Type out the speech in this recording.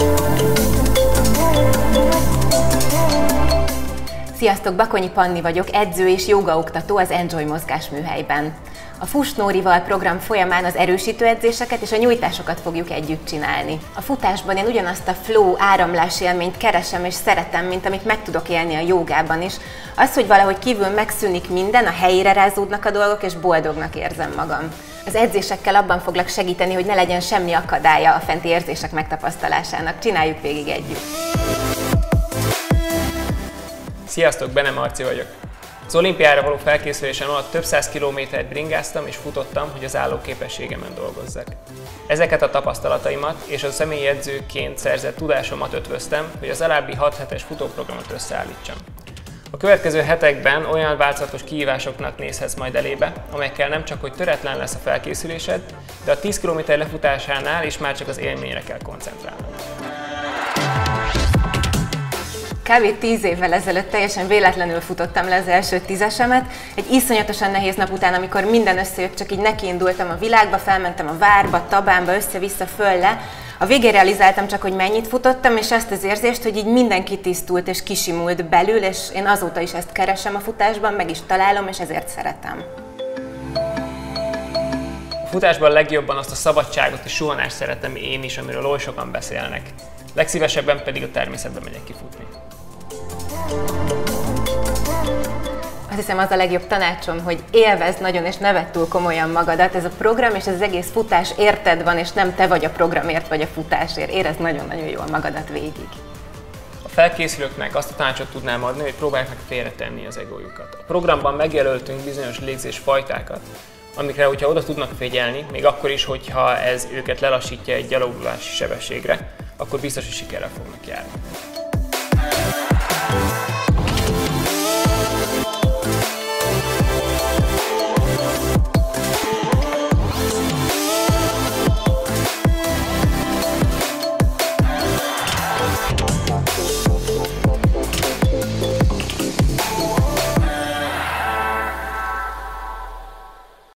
Sziasztok, Bakonyi Panni vagyok, edző és jógaoktató az Enjoy mozgásműhelyben. A Fuss Nórival program folyamán az erősítő edzéseket és a nyújtásokat fogjuk együtt csinálni. A futásban én ugyanazt a flow, áramlás élményt keresem és szeretem, mint amit meg tudok élni a jogában is. Az, hogy valahogy kívül megszűnik minden, a helyére rázódnak a dolgok és boldognak érzem magam. Az edzésekkel abban foglak segíteni, hogy ne legyen semmi akadálya a fenti érzések megtapasztalásának. Csináljuk végig együtt! Sziasztok, Bene Marci vagyok. Az olimpiára való felkészülésem alatt több száz kilométert bringáztam és futottam, hogy az állóképességemen dolgozzak. Ezeket a tapasztalataimat és a személyi edzőként szerzett tudásomat ötvöztem, hogy az alábbi 6 hetes futóprogramot összeállítsam. A következő hetekben olyan változatos kihívásoknak nézhetsz majd elébe, amelyekkel nem csak hogy töretlen lesz a felkészülésed, de a 10 km lefutásánál is már csak az élményre kell koncentrálnod. Kb. 10 évvel ezelőtt teljesen véletlenül futottam le az első 10-esemet. Egy iszonyatosan nehéz nap után, amikor minden összejött, csak így nekiindultam a világba, felmentem a várba, Tabánba, össze-vissza, föl-le. A végén realizáltam csak, hogy mennyit futottam, és azt az érzést, hogy így minden kitisztult és kisimult belül, és én azóta is ezt keresem a futásban, meg is találom, és ezért szeretem. A futásban legjobban azt a szabadságot és suhanást szeretem én is, amiről oly sokan beszélnek. Legszívesebben pedig a természetbe megyek kifutni. Azt hiszem, az a legjobb tanácsom, hogy élvezd nagyon és ne vedd túl komolyan magadat. Ez a program és ez az egész futás érted van, és nem te vagy a programért vagy a futásért. Érezd nagyon-nagyon jól magadat végig. A felkészülőknek azt a tanácsot tudnám adni, hogy próbálják meg félretenni az egójukat. A programban megjelöltünk bizonyos légzésfajtákat, amikre, hogyha oda tudnak figyelni, még akkor is, hogyha ez őket lelassítja egy gyalogulási sebességre, akkor biztos, hogy sikerrel fognak járni.